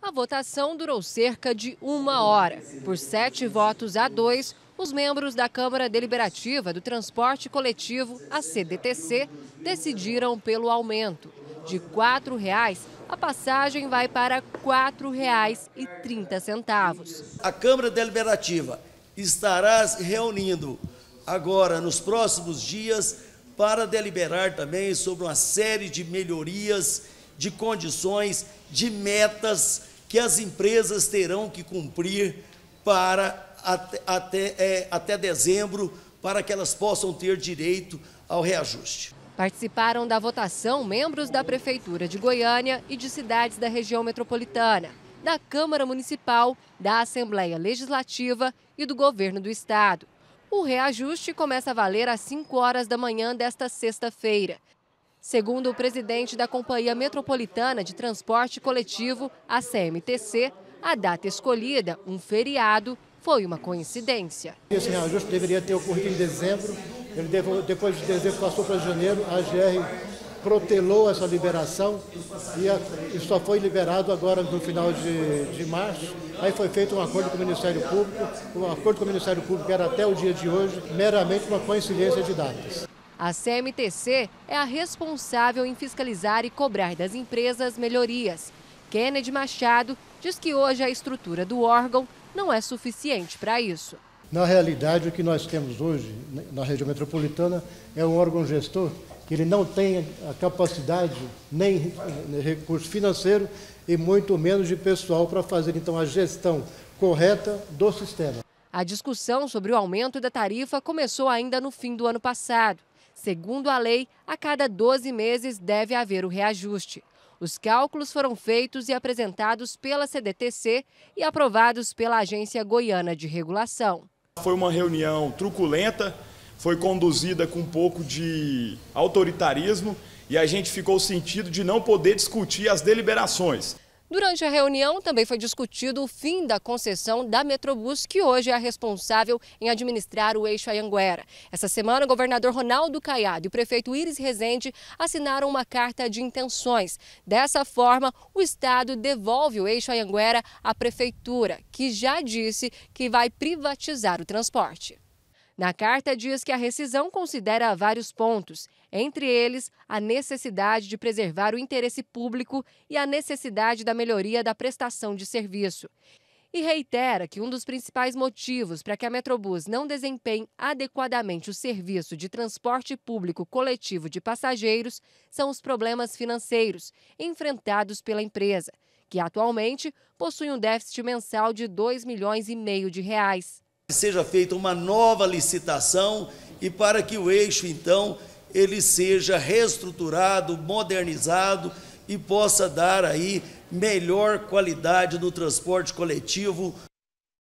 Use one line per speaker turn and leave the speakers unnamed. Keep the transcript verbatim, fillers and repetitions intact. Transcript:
A votação durou cerca de uma hora. Por sete votos a dois, os membros da Câmara Deliberativa do Transporte Coletivo, a C D T C, decidiram pelo aumento. De quatro reais, a passagem vai para quatro reais e trinta centavos.
A Câmara Deliberativa estará se reunindo agora, nos próximos dias, para deliberar também sobre uma série de melhorias, de condições, de metas que as empresas terão que cumprir para até, até, é, até dezembro, para que elas possam ter direito ao reajuste.
Participaram da votação membros da Prefeitura de Goiânia e de cidades da região metropolitana, da Câmara Municipal, da Assembleia Legislativa e do Governo do Estado. O reajuste começa a valer às cinco horas da manhã desta sexta-feira. Segundo o presidente da Companhia Metropolitana de Transporte Coletivo, a C M T C, a data escolhida, um feriado, foi uma coincidência.
Esse reajuste deveria ter ocorrido em dezembro, ele depois de dezembro passou para janeiro, a A G R protelou essa liberação e, a, e só foi liberado agora no final de, de março. Aí foi feito um acordo com o Ministério Público, o acordo com o Ministério Público era até o dia de hoje, meramente uma coincidência de datas.
A C M T C é a responsável em fiscalizar e cobrar das empresas melhorias. Kennedy Machado diz que hoje a estrutura do órgão não é suficiente para isso.
Na realidade, o que nós temos hoje na região metropolitana é um órgão gestor que ele não tem a capacidade nem recurso financeiro e muito menos de pessoal para fazer então a gestão correta do sistema.
A discussão sobre o aumento da tarifa começou ainda no fim do ano passado. Segundo a lei, a cada doze meses deve haver o reajuste. Os cálculos foram feitos e apresentados pela C D T C e aprovados pela Agência Goiana de Regulação.
Foi uma reunião truculenta, foi conduzida com um pouco de autoritarismo e a gente ficou sentido de não poder discutir as deliberações.
Durante a reunião, também foi discutido o fim da concessão da Metrobus, que hoje é a responsável em administrar o eixo Anhanguera. Essa semana, o governador Ronaldo Caiado e o prefeito Iris Rezende assinaram uma carta de intenções. Dessa forma, o Estado devolve o eixo Anhanguera à prefeitura, que já disse que vai privatizar o transporte. Na carta diz que a rescisão considera vários pontos, entre eles a necessidade de preservar o interesse público e a necessidade da melhoria da prestação de serviço. E reitera que um dos principais motivos para que a Metrobus não desempenhe adequadamente o serviço de transporte público coletivo de passageiros são os problemas financeiros enfrentados pela empresa, que atualmente possui um déficit mensal de dois milhões e meio de reais.
Seja feita uma nova licitação e para que o eixo, então, ele seja reestruturado, modernizado e possa dar aí melhor qualidade no transporte coletivo.